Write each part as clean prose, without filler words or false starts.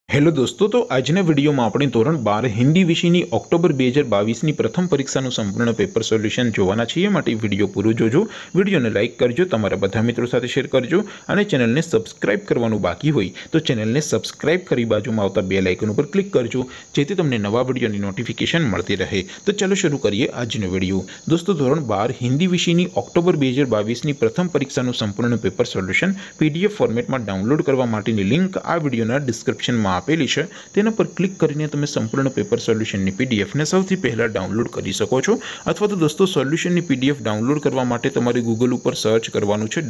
Hello दोस्तों, तो આજના વિડીયોમાં આપણે ધોરણ 12 હિન્દી વિષયની ઓક્ટોબર 2022ની પ્રથમ પરીક્ષાનું સંપૂર્ણ પેપર સોલ્યુશન જોવાના છીએ। માટે વિડીયો પૂરો જોજો, વિડીયોને લાઇક કરજો, તમારા બધા મિત્રો સાથે શેર કરજો અને ચેનલને સબસ્ક્રાઇબ કરવાનું બાકી હોય તો ચેનલને સબસ્ક્રાઇબ કરી બાજુમાં આવતા બેલ આઇકન ઉપર ક્લિક કરજો, જેથી તમને નવા વિડીયોની નોટિફિકેશન મળતી રહે। તો ચાલો શરૂ કરીએ આજનો વિડીયો। दोस्तों, ધોરણ 12 હિન્દી વિષયની ઓક્ટોબર 2022ની પ્રથમ પરીક્ષાનું સંપૂર્ણ પેપર સોલ્યુશન પીડીએફ ફોર્મેટમાં ડાઉનલોડ કરવા માટેની લિંક આ વિડીયોના ડિસ્ક્રિપ્શનમાં આપેલી છે। તેના પર ક્લિક કરીને તમે સંપૂર્ણ પેપર સોલ્યુશનની પીડીએફને સૌથી પહેલા ડાઉનલોડ કરી શકો છો। અથવા તો દોસ્તો, સોલ્યુશનની પીડીએફ ડાઉનલોડ કરવા માટે તમારે ગૂગલ ઉપર સર્ચ કરવાનું છે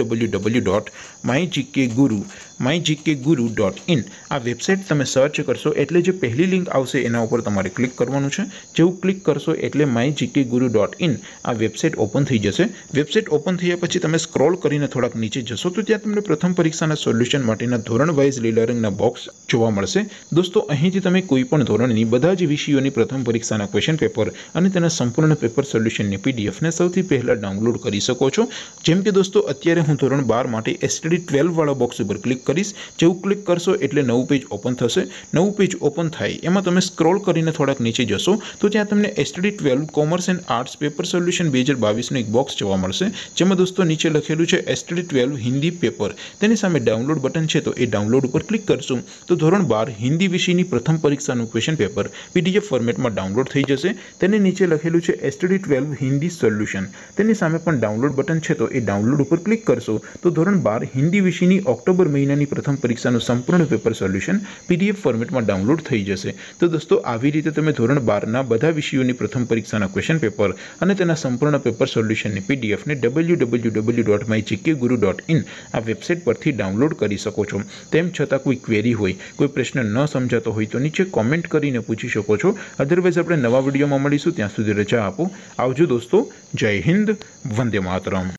www.mygkguru.in। આ વેબસાઇટ તમે સર્ચ કરશો એટલે જે પહેલી લિંક આવશે એના ઉપર તમારે ક્લિક કરવાનું છે। જેવું ક્લિક કરશો એટલે mygkguru.in આ વેબસાઇટ ઓપન થઈ જશે। વેબસાઇટ ઓપન થયા પછી તમે સ્ક્રોલ કરીને થોડાક નીચે જશો તો ત્યાં તમને પ્રથમ પરીક્ષાના સોલ્યુશન માટેના ધોરણ વાઇઝ લીલા રંગના બોક્સ જોવા મળશે। दोस्तों, અહીંથી તમે કોઈપણ ધોરણની બધા જ વિષયોની પ્રથમ પરીક્ષાના ક્વેશ્ચન પેપર અને તેના સંપૂર્ણ પેપર સોલ્યુશનની પીડીએફને સૌથી પહેલા ડાઉનલોડ કરી શકો છો। જેમ કે દોસ્તો, અત્યારે હું ધોરણ 12 માટે એસટીડી 12 વાળા બોક્સ ઉપર ક્લિક કરીશ। જેવું ક્લિક કરશો એટલે નવું પેજ ઓપન થશે। નવું પેજ ઓપન થાય એમાં તમે સ્ક્રોલ કરીને થોડાક નીચે જશો તો ત્યાં તમને STD 12 commerce and arts paper solution 2022નું એક બોક્સ જોવા મળશે, જેમાં દોસ્તો નીચે લખેલું છે એસટીડી 12 હિન્દી પેપર। તેની સામે ડાઉનલોડ બટન છે, તો એ ડાઉનલોડ ઉપર ક્લિક કરશો તો ધોરણ 12 हिंदी विषयની પ્રથમ પરીક્ષાનું ક્વેશ્ચન પેપર પીડીએફ ફોર્મેટમાં ડાઉનલોડ થઈ જશે। તેની નીચે લખેલું છે એસટીડી 12 હિન્દી સોલ્યુશન, તેની સામે પણ ડાઉનલોડ બટન છે, તો એ ડાઉનલોડ ઉપર ક્લિક કરશો તો ધોરણ 12 હિન્દી વિષયની ઓક્ટોબર મહિનાની પ્રથમ પરીક્ષાનું સંપૂર્ણ પેપર સોલ્યુશન પીડીએફ ફોર્મેટમાં ડાઉનલોડ થઈ જશે। તો દોસ્તો, આવી રીતે તમે ધોરણ 12ના બધા વિષયોની પ્રથમ પરીક્ષાના ક્વેશ્ચન પેપર અને તેના સંપૂર્ણ પેપર સોલ્યુશનની પીડીએફને www.mygkguru.in આ વેબસાઇટ પરથી ડાઉનલોડ કરી શકો છો। તેમ છતાં કોઈ ક્વેરી હોય, कोई प्रश्न न समझाता हो तो नीचे कॉमेंट करीने पूछी शको छो। अदरवाइज આપણે નવા વિડીયોમાં મળીશું, ત્યાં સુધી રજા આપો। આવજો દોસ્તો, જય હિન્દ, વંદે માતરમ।